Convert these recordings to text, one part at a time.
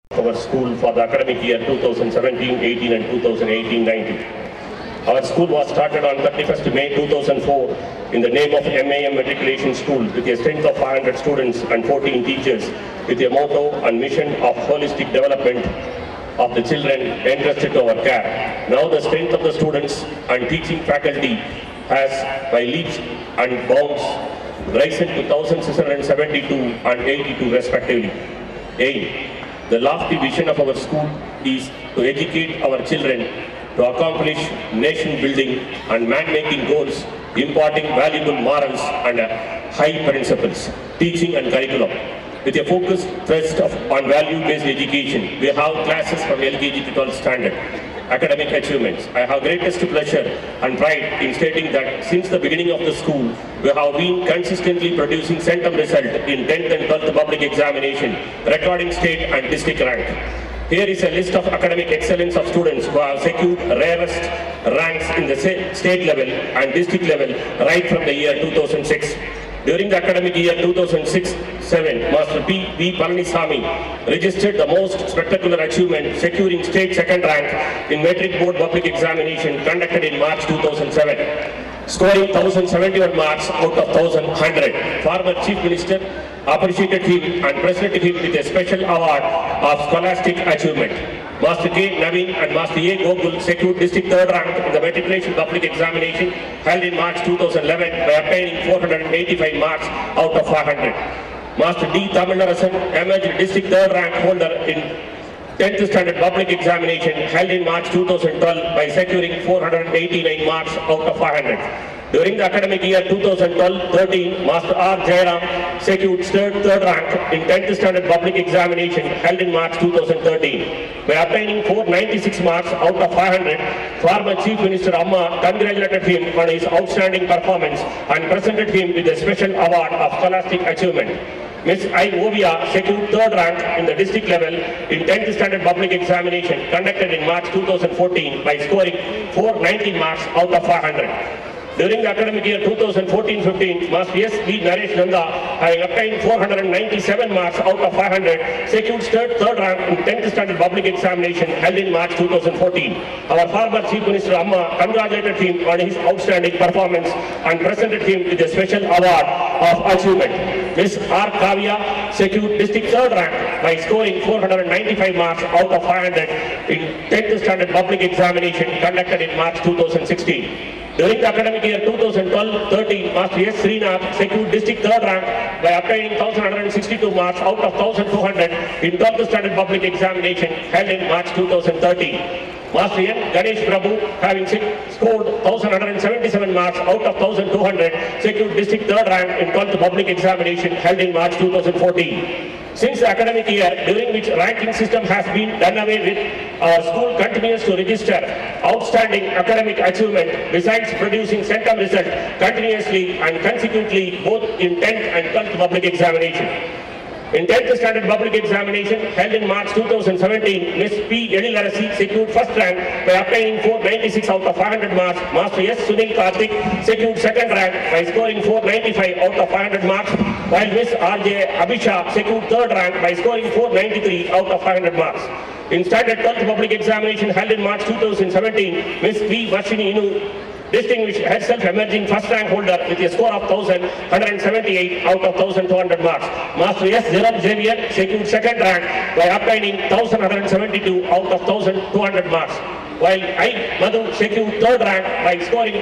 our school for the academic year 2017-18 and 2018-19. Our school was started on 31st May 2004 in the name of MAM Matriculation School with a strength of 500 students and 14 teachers with a motto and mission of holistic development of the children entrusted to our care. Now the strength of the students and teaching faculty has by leaps and bounds risen to 1,672 and 82 respectively. The lofty vision of our school is to educate our children to accomplish nation building and man-making goals, imparting valuable morals and high principles, teaching and curriculum. With a focused thrust on value-based education, we have classes from LKG to 12th standard. Academic achievements. I have greatest pleasure and pride in stating that since the beginning of the school, we have been consistently producing centum result in 10th and 12th public examination, recording state and district rank. Here is a list of academic excellence of students who have secured rarest ranks in the state level and district level right from the year 2006. During the academic year 2006-07, Master P.V. Palanisamy registered the most spectacular achievement, securing state second rank in metric board public examination conducted in March 2007, scoring 1,071 marks out of 1,100. Former Chief Minister appreciated him and presented him with a special award of scholastic achievement. Master K. Naveen and Master A. Gogul secured district third rank in the matriculation public examination held in March 2011 by obtaining 485 marks out of 500. Master D. Tamilarasan emerged district third rank holder in 10th standard public examination held in March 2012 by securing 489 marks out of 500. During the academic year 2012-13, Master R. Jairam secured third rank in 10th standard public examination held in March 2013. By obtaining 496 marks out of 500, former Chief Minister Amma congratulated him on his outstanding performance and presented him with a special award of scholastic achievement. Ms. I. Ovia secured third rank in the district level in 10th standard public examination conducted in March 2014 by scoring 490 marks out of 500. During the academic year 2014-15, Master S. V. Naresh Nanda, having obtained 497 marks out of 500, secured third rank in 10th standard public examination held in March 2014. Our former Chief Minister Amma congratulated him on his outstanding performance and presented him with a special award of achievement. Ms. R. Kavya secured district third rank by scoring 495 marks out of 500 in 10th standard public examination conducted in March 2016. During the academic year 2012-13, Master S. Srinath secured district third rank by obtaining 1,162 marks out of 1,200 in 12th standard public examination held in March 2013. Master N. Ganesh Prabhu, having scored 1,177 marks out of 1,200, secured district third rank in 12th public examination held in March 2014. Since the academic year during which ranking system has been done away with, our school continues to register outstanding academic achievement besides producing centum result continuously and consequently both in 10th and 12th public examination. In 10th standard public examination held in March 2017, Ms. P. Yedilarasi secured first rank by obtaining 496 out of 500 marks. Master S. Sunil Karthik secured second rank by scoring 495 out of 500 marks, while Ms. R.J. Abhisha secured third rank by scoring 493 out of 500 marks. In standard 12th public examination held in March 2017, Ms. V. Varshini Inu distinguished herself emerging first rank holder with a score of 1,178 out of 1,200 marks. Master S. Jerome Xavier secured second rank by obtaining 1,172 out of 1,200 marks, while I. Madhu secured third rank by scoring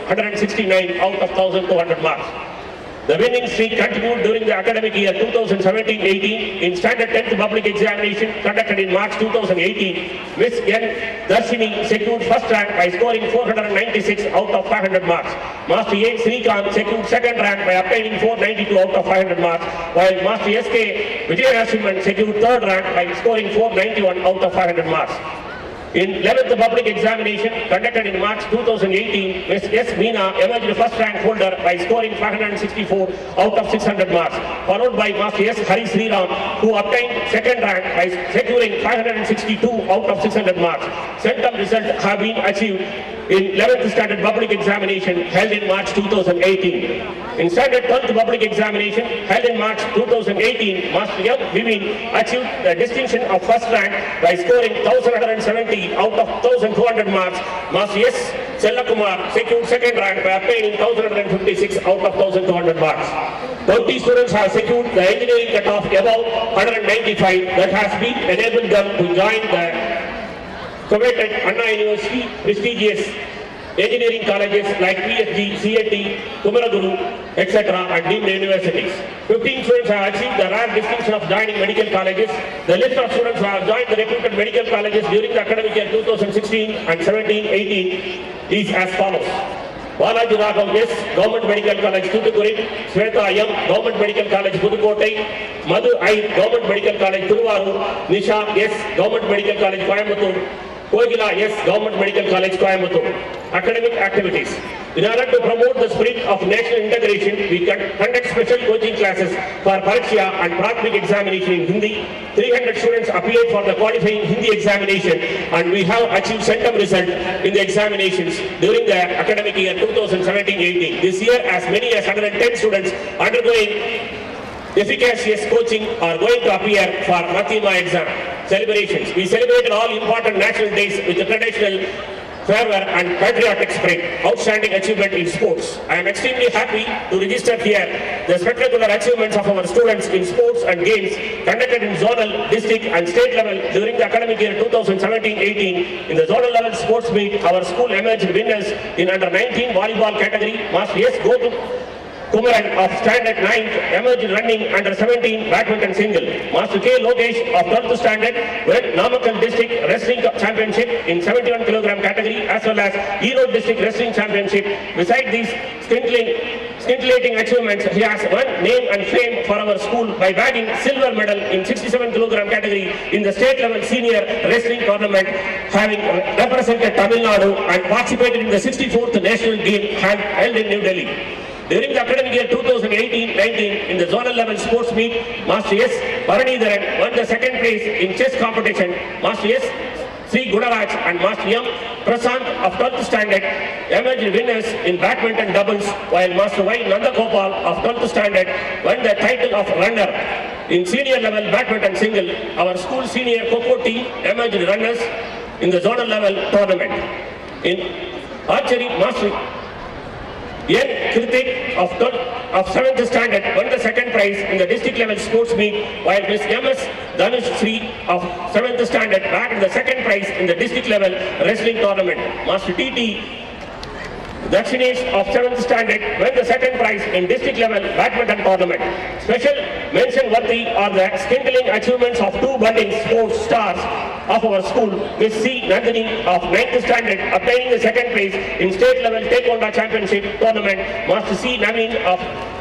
1,169 out of 1,200 marks. The winning streak continued during the academic year 2017-18 in standard 10th public examination conducted in March 2018. Ms. N. Darshini secured first rank by scoring 496 out of 500 marks. Master A. Srikanth secured second rank by obtaining 492 out of 500 marks, while Master S.K. Vijayarasimhan secured third rank by scoring 491 out of 500 marks. In 11th public examination conducted in March 2018, Ms. S. Meena emerged first rank holder by scoring 564 out of 600 marks, followed by Master S. Hari Sriram, who obtained second rank by securing 562 out of 600 marks. Centum results have been achieved in 11th standard public examination held in March 2018. In standard 12th public examination held in March 2018, Master M. Vivin achieved the distinction of first rank by scoring 1170 out of 1200 marks. Master S. Sellakumar secured second rank by obtaining 1156 out of 1200 marks. 20 students have secured the engineering cutoff above 195 that has been enabled them to join the coveted Anna University prestigious engineering colleges like PSG, CAT, Kumaraguru, etc. and deemed universities. 15 students have achieved the rare distinction of joining medical colleges. The list of students who have joined the reputed medical colleges during the academic year 2016 and 17-18 is as follows. Balaji Raghav S. Government Medical College, Thoothukudi; Sweta M. Government Medical College, Pudukkottai; Madhu I. Government Medical College, Thiruvarur; Nisha S. Government Medical College, Coimbatore; Kogila S. Government Medical College, Coimbatore. Academic activities. In order to promote the spirit of national integration, we conduct special coaching classes for Pariksha and Prathamik examination in Hindi. 300 students appeared for the qualifying Hindi examination and we have achieved centum result in the examinations during the academic year 2017-18. This year, as many as 110 students undergoing efficacious coaching are going to appear for Mathema exam. Celebrations. We celebrated all important national days with the traditional fervor and patriotic spirit. Outstanding achievement in sports. I am extremely happy to register here the spectacular achievements of our students in sports and games conducted in zonal, district and state level during the academic year 2017-18. In the zonal level sports meet, our school emerged winners in under 19 volleyball category. Master S. Kumaran of standard 9th emerged running under 17 badminton single. Master K. Lokesh of 12th standard won Namakkal district wrestling championship in 71 kg category as well as Erode district wrestling championship. Besides these scintillating achievements, he has won name and fame for our school by bagging silver medal in 67 kg category in the state level senior wrestling tournament, having represented Tamil Nadu and participated in the 64th national game held in New Delhi. During the academic year 2018-19, in the zonal level sports meet, Master S. Paranidharan won the second place in chess competition. Master S. C. Gunaraj and Master M. Prasant of 12th standard emerged winners in badminton doubles, while Master Y. Nandagopal of 12th standard won the title of runner. In senior level badminton single, our school senior Kho team emerged runners in the zonal level tournament. In archery, Master N. Kritik of 7th standard won the second prize in the district level sports meet, while Miss M.S. Dhanush Sri of 7th standard bagged the second prize in the district level wrestling tournament. Master T.T. Dakshinesh of 7th standard won the second prize in district level badminton tournament. Special mention worthy are the scintillating achievements of two budding sports stars of our school. Miss C. Nandini of 9th standard obtaining the second place in state level Taekwondo championship tournament. Master C. Naveen of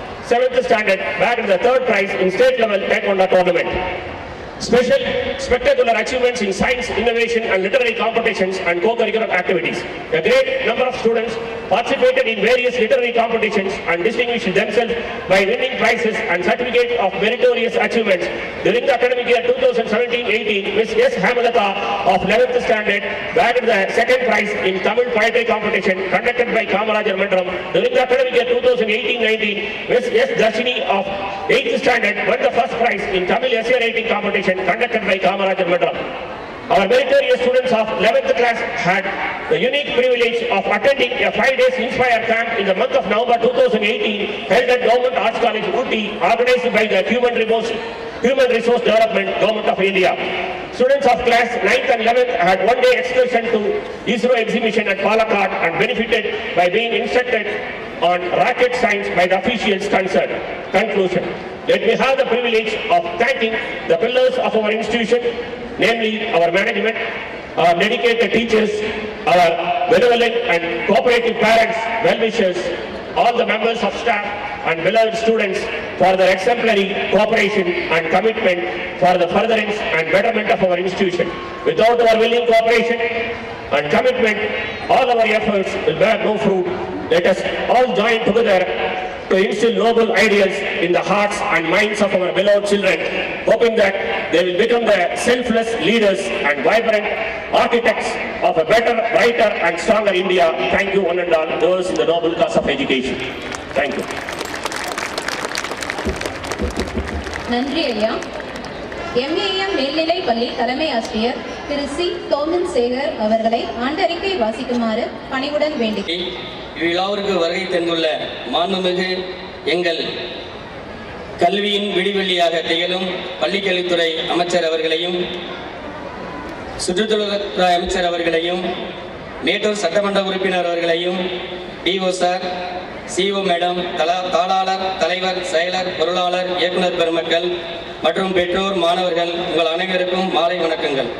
7th standard bagged the third prize in state level Taekwondo tournament. Special spectacular achievements in science, innovation and literary competitions and co-curricular activities. A great number of students participated in various literary competitions and distinguished themselves by winning prizes and certificate of meritorious achievements. During the academic year 2017-18, Ms. S. Hamalata of 11th standard bagged the second prize in Tamil poetry competition conducted by Kamarajar Mandram. During the academic year 2018-19, Ms. S. Darshini of 8th standard won the first prize in Tamil essay writing competition conducted by Kamarajar Mandram. Our meritorious students of 11th class had the unique privilege of attending a 5 days Inspire camp in the month of November 2018 held at Government Arts College, Ooty, organized by the Human Resource Development Government of India. Students of class 9th and 11th had one-day excursion to ISRO exhibition at Palakkad and benefited by being instructed on rocket science by the officials concerned. Conclusion. Let me have the privilege of thanking the pillars of our institution, namely our management, our dedicated teachers, our benevolent and cooperative parents, well-wishers, all the members of staff and beloved students for their exemplary cooperation and commitment for the furtherance and betterment of our institution. Without our willing cooperation and commitment, all our efforts will bear no fruit. Let us all join together to instill noble ideals in the hearts and minds of our beloved children, hoping that they will become the selfless leaders and vibrant architects of a better, brighter and stronger India. Thank you one and all those in the noble cause of education. Thank you. நன்றி ஐயா. MAM மேல்நிலைப் பள்ளி தலைமை ஆசிரியர் திரு C. தோமன் Sekar அவர்களை ஆண்டறிக்கை வாசிக்குமாறு பணிவுடன் வேண்டுகிறேன். இவ்விழாவிற்கு வருகை தந்துள்ள மாண்புமிகு எங்கள் கல்வியின் விடிவெள்ளியாக திகழும் பள்ளிக்கல்வித்துறை அமைச்சர் அவர்களையும் சுற்றுச்சூழல்துறை அமைச்சர் அவர்களையும் மேட்டூர் சட்டமன்ற உறுப்பினர் அவர்களையும் டிஓ சார், சிஓ மேடம், தாளாளர், தலைவர், செயலர், பொருளாளர், இயக்குனர் பெருமக்கள் மற்றும் பெற்றோர், மாணவர்கள் உங்கள் அனைவருக்கும் மாலை வணக்கங்கள்.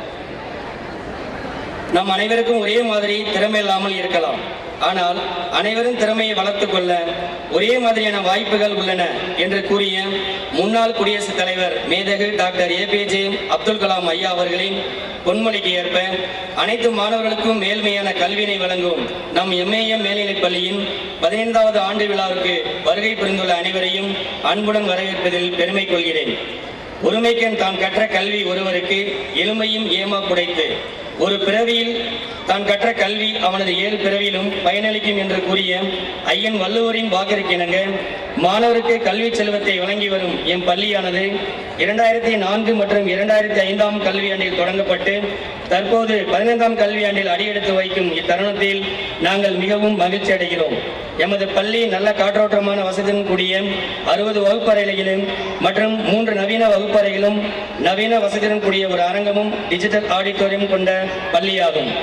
நம் அனைவருக்கும் ஒரே மாதிரி திறமை இல்லாமல் இருக்கலாம். ஆனால் அனைவரும் திறமையை வளர்த்துக் கொள்ள ஒரே மாதிரியான வாய்ப்புகள் உள்ளன என்று கூறிய முன்னாள் குடியரசுத் தலைவர் மேதகு டாக்டர் APJ அப்துல் கலாம் ஐயா அவர்களின் பொன்மொழிக்கு ஏற்ப அனைத்து மாணவர்களுக்கும் மேல்மையான கல்வியினை வழங்கும் நம் MAM மேல்நிலைப் பள்ளியின் 15வது ஆண்டு விழாவுக்கு வருகை புரிந்துள்ள அனைவரையும் அன்புடன் வரவேற்பதில் பெருமை கொள்கிறேன். ஒருமைக்கன் தான் கற்ற கல்வி ஒருவருக்கு எளிமையும் ஏமா புடைத்து ஒரு பிறவியில் தான் கற்ற கல்வி அவனது 7 பிறவியிலும் பயனளிக்கும் என்று கூறிய ஐயன் வள்ளுவரின் வாக்கிற்கிணங்க மாணவருக்கு கல்வி செல்வத்தை வழங்கி வரும் எம் பள்ளியானது 2004 மற்றும் 2005ஆம் கல்வியாண்டில் தொடங்கப்பட்டு தற்போது 15ஆம் கல்வியாண்டில் அடியெடுத்து வைக்கும் இத்தருணத்தில் நாங்கள் மிகவும் மகிழ்ச்சி அடைகிறோம். எமது பள்ளி நல்ல காற்றோட்டமான வசதியுடன் கூடிய 60 வகுப்பறைகளும் மற்றும் 3 நவீன வகுப்பறைகளும் நவீன வசதியுடன் கூடிய ஒரு அரங்கமும் டிஜிட்டல் ஆடிட்டோரியம் கொண்ட பள்ளியாகும்.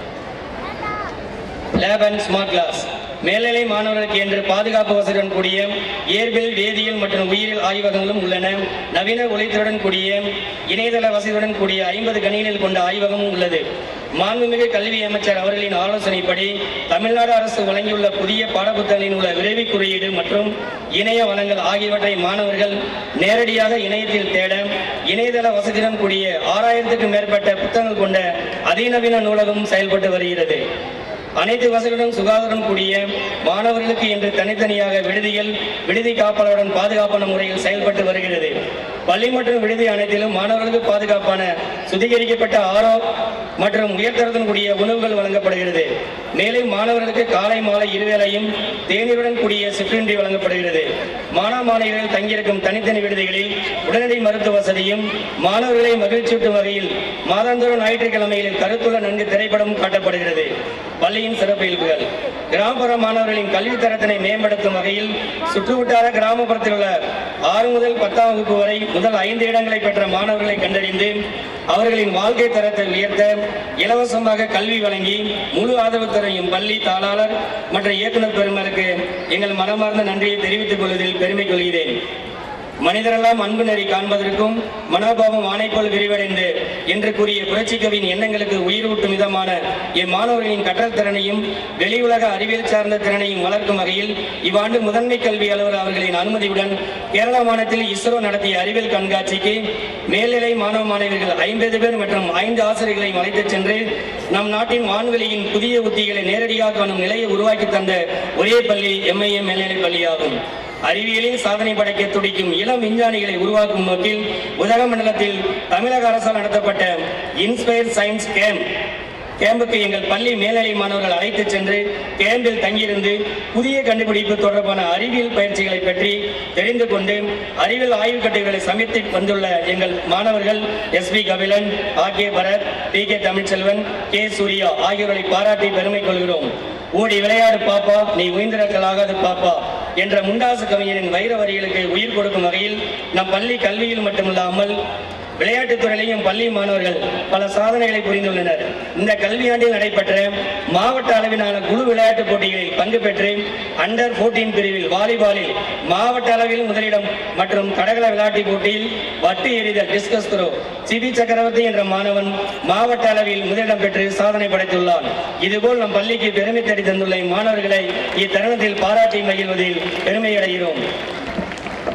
லேப் அண்ட் ஸ்மார்ட் கிளாஸ் மேல்நிலை மாணவர்களுக்கு என்று பாதுகாப்பு வசதியுடன் கூடிய இயற்பியல், வேதியியல் மற்றும் உயிரியல் ஆய்வகங்களும் உள்ளன. நவீன ஒளித்திறனுடன் கூடிய இணையதள வசதியுடன் கூடிய 50 கணினிகள் கொண்ட ஆய்வகமும் உள்ளது. மாண்புமிகு கல்வி அமைச்சர் அவர்களின் ஆலோசனைப்படி தமிழ்நாடு அரசு வழங்கியுள்ள புதிய பாடப்புத்தகங்களில் உள்ள விரைவு குறியீடு மற்றும் இணைய வளங்கள் ஆகியவற்றை மாணவர்கள் நேரடியாக இணையத்தில் தேட இணையதள வசதியுடன் கூடிய 6000க்கும் மேற்பட்ட புத்தகங்கள் கொண்ட அதிநவீன நூலகம் செயல்பட்டு வருகிறது. அனைத்து வசதியுடன் சுகாதாரம் கூடிய மாணவர்களுக்கு என்று தனித்தனியாக விடுதிகள், விடுதி காப்பாளருடன் பாதுகாப்பான முறையில் செயல்பட்டு வருகிறது. பள்ளி மற்றும் விடுதி அனைத்திலும் மாணவர்களுக்கு பாதுகாப்பான சுத்திகரிக்கப்பட்ட மற்றும் உயர்தரத்துடன் கூடிய உணவுகள் வழங்கப்படுகிறது. மேலும் மாணவர்களுக்கு காலை மாலை இருவேளையும் தேநீருடன் கூடிய சிற்றுண்டி வழங்கப்படுகிறது. மாணவர்கள் தங்கியிருக்கும் தனித்தனி விடுதிகளில் உடனடி மருத்துவ வசதியும் மாணவர்களை மகிழ்ச்சியூட்டும் வகையில் மாதாந்தோறும் ஞாயிற்றுக்கிழமைகளில் கருத்துள்ள நன்கு திரைப்படம் காட்டப்படுகிறது. பள்ளியின் சிறப்பு இயல்புகள் கிராமப்புற மாணவர்களின் கல்வி தரத்தினை மேம்படுத்தும் வகையில் சுற்றுவட்டார கிராமப்புறத்தில் உள்ள 6 முதல் 10ஆம் வகுப்பு வரை முதல் 5 இடங்களை பெற்ற மாணவர்களை கண்டறிந்து அவர்களின் வாழ்க்கை தரத்தை உயர்த்த இலவசமாக கல்வி வழங்கி முழு ஆதரவு தரும் பள்ளி தாளாளர் மற்றும் இயக்குனர் பெருமருக்கு எங்கள் மனமார்ந்த நன்றியை தெரிவித்துக் கொள்வதில் பெருமை கொள்கிறேன். மனிதரெல்லாம் அன்பு நெறி காண்பதற்கும் மனோபாவம் ஆணைப்போல் விரிவடைந்து என்று கூறிய புரட்சிக்கவின் எண்ணங்களுக்கு உயிரூட்டும் விதமான மாணவர்களின் கற்றல் திறனையும் வெளி உலக அறிவியல் சார்ந்த திறனையும் வளர்க்கும் வகையில் இவ்வாண்டு முதன்மை கல்வி அலுவலர் அவர்களின் அனுமதியுடன் கேரள மாநிலத்தில் இஸ்ரோ நடத்திய அறிவியல் கண்காட்சிக்கு மேல்நிலை மாணவ மாணவியர்கள் 50 பேர் மற்றும் 5 ஆசிரியர்களை அழைத்துச் சென்று நம் நாட்டின் வான்வெளியின் புதிய உத்திகளை நேரடியாக காணும் நிலையை உருவாக்கி தந்த ஒரே பள்ளி MAM மேல்நிலைப் பள்ளியாகும். அறிவியலில் சாதனை படைக்க துடிக்கும் இளம் விஞ்ஞானிகளை உருவாக்கும் நோக்கில் உதகமண்டலத்தில் தமிழக அரசால் நடத்தப்பட்ட இன்ஸ்பயர் சயின்ஸ் கேம்புக்கு எங்கள் பள்ளி மேல்நிலை மாணவர்கள் அழைத்துச் சென்று கேம்பில் தங்கியிருந்து புதிய கண்டுபிடிப்பு தொடர்பான அறிவியல் பயிற்சிகளை பற்றி தெரிந்து கொண்டு அறிவியல் ஆய்வுக் கட்டுரைகளை சமர்ப்பித்து வந்துள்ள எங்கள் மாணவர்கள் SP Kabilan, RK Bharat, TK Tamilselvan, K Surya ஆகியோரை பாராட்டி பெருமை கொள்கிறோம். ஓடி விளையாடு பாப்பா, நீ உயிர்ந்திருக்கலாகாது பாப்பா என்ற முண்டாசு கவிஞரின் வைர வரிகளுக்கு உயிர் கொடுக்கும் வகையில் நம் பள்ளி கல்வியில் மட்டுமில்லாமல் விளையாட்டுத் துறையிலையும் பள்ளி மாணவர்கள் பல சாதனைகளை புரிந்துள்ளனர். இந்த கல்வியாண்டில் நடைபெற்ற மாவட்ட அளவிலான குழு விளையாட்டுப் போட்டிகளில் பங்கு பெற்று அண்டர் 14 பிரிவில் வாலிபாலில் மாவட்ட அளவில் முதலிடம் மற்றும் தடகள விளையாட்டுப் போட்டியில் வட்டு எறிதல் டிஸ்கஸ் த்ரோ சிபி சக்கரவர்த்தி என்ற மாணவன் மாவட்ட அளவில் முதலிடம் பெற்று சாதனை படைத்துள்ளார். இதுபோல் நம் பள்ளிக்கு பெருமை தேடி தந்துள்ள மாணவர்களை இத்தருணத்தில் பாராட்டி மகிழ்வதில் பெருமையடைகிறோம்.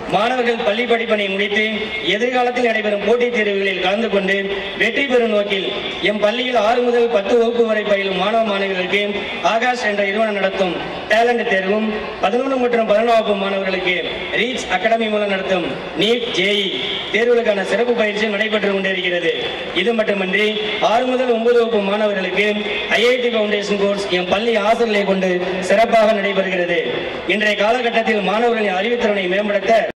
மாணவர்கள் பள்ளி படிப்பினை முடித்து எதிர்காலத்தில் நடைபெறும் போட்டித் தேர்வுகளில் கலந்து கொண்டு வெற்றி பெறும் நோக்கில் எம் பள்ளியில் 6 முதல் 10 வகுப்பு வரை பயிலும் மாணவ மாணவிகளுக்கு ஆகாஷ் என்ற நிறுவனம் நடத்தும் டேலண்ட் தேர்வும் 11 மற்றும் 11 வகுப்பு மாணவர்களுக்கு ரீச் அகாடமி மூலம் நடத்தும் நீட் ஜேஇ தேர்வுகளுக்கான சிறப்பு பயிற்சி நடைபெற்று கொண்டிருக்கிறது. இது மட்டுமின்றி 6 முதல் 9 வகுப்பு மாணவர்களுக்கு ஐஐடி ஃபவுண்டேஷன் கோர்ஸ் எம் பள்ளி ஆசிரியர்களை கொண்டு சிறப்பாக நடைபெறுகிறது. இன்றைய காலகட்டத்தில் மாணவர்களின் அறிவுத்திறனை மேம்படுத்த